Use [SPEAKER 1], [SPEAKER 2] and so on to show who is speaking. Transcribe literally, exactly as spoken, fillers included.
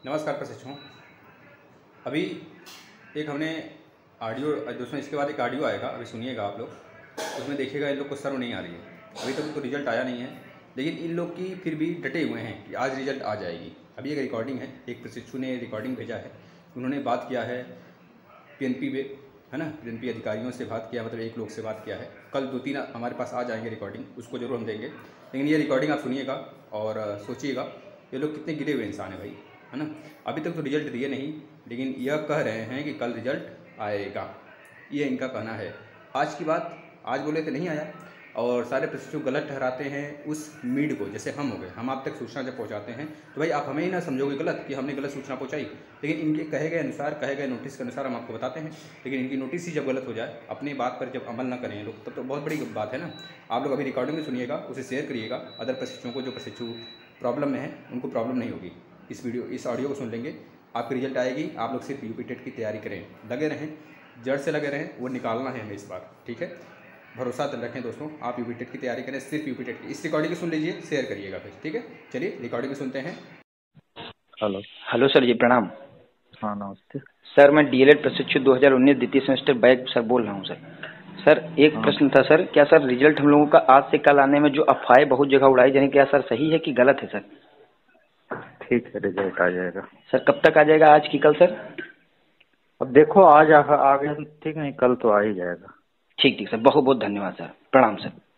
[SPEAKER 1] नमस्कार प्रशिक्षुओं। अभी एक हमने ऑडियो दोस्तों, इसके बाद एक ऑडियो आएगा, अभी सुनिएगा आप लोग। उसमें देखिएगा इन लोग को शर्म नहीं आ रही है। अभी तक तो रिजल्ट आया नहीं है, लेकिन इन लोग की फिर भी डटे हुए हैं कि आज रिजल्ट आ जाएगी। अभी एक रिकॉर्डिंग है, एक प्रशिक्षु ने रिकॉर्डिंग भेजा है। उन्होंने बात किया है पीएनपी पे, है ना, पीएनपी अधिकारियों से बात किया, मतलब एक लोग से बात किया है। कल दो तीन हमारे पास आ जाएंगे रिकॉर्डिंग, उसको जरूर हम देंगे। लेकिन ये रिकॉर्डिंग आप सुनिएगा और सोचिएगा ये लोग कितने गिरे हुए इंसान हैं भाई, है ना। अभी तक तो रिजल्ट दिए नहीं, लेकिन यह कह रहे हैं कि कल रिजल्ट आएगा, ये इनका कहना है। आज की बात, आज बोले तो नहीं आया, और सारे प्रशिक्षु गलत ठहराते हैं उस मीड को। जैसे हम हो गए, हम आप तक सूचना जब पहुंचाते हैं तो भाई आप हमें ही ना समझोगे गलत कि हमने गलत सूचना पहुंचाई, लेकिन इनके कहे गए अनुसार, कहे गए नोटिस के अनुसार हम आपको बताते हैं। लेकिन इनकी नोटिस ही जब गलत हो जाए, अपनी बात पर जब अमल ना करें लोग, तब तो बहुत बड़ी बात है ना। आप लोग अभी रिकॉर्डिंग में सुनिएगा, उसे शेयर करिएगा अदर प्रशिक्षुओं को, जो प्रशिक्षु प्रॉब्लम में है उनको प्रॉब्लम नहीं होगी। इस वीडियो इस ऑडियो को सुन लेंगे, आपकी रिजल्ट आएगी। आप लोग सिर्फ यूपी टेट की तैयारी करें, लगे रहें, जड़ से लगे रहें, वो निकालना है हमें इस बार, ठीक है। भरोसा रखें दोस्तों, आप यूपी टेट की तैयारी करें, सिर्फ यूपी टेट की। इस रिकॉर्डिंग की सुन लीजिए, शेयर करिएगा फिर, ठीक है। चलिए रिकॉर्डिंग सुनते हैं।
[SPEAKER 2] हेलो
[SPEAKER 3] हेलो सर जी, प्रणाम।
[SPEAKER 2] हाँ नमस्ते
[SPEAKER 3] सर, मैं डीएलएड प्रशिक्षु दो हज़ार उन्नीस द्वितीय सेमेस्टर बैग सर बोल रहा हूँ सर। सर एक
[SPEAKER 2] हाँ।
[SPEAKER 3] प्रश्न था सर, क्या सर रिजल्ट हम लोगों का आज से कल आने में जो अफवाहें बहुत जगह उड़ाई जाने, क्या सर सही है कि गलत है सर?
[SPEAKER 2] ठीक है, रिजल्ट आ जाएगा
[SPEAKER 3] सर कब तक आ जाएगा, आज की कल सर?
[SPEAKER 2] अब देखो आज आ, आ गया तो ठीक, नहीं कल तो आ ही जाएगा।
[SPEAKER 3] ठीक ठीक सर, बहुत बहुत धन्यवाद सर, प्रणाम सर।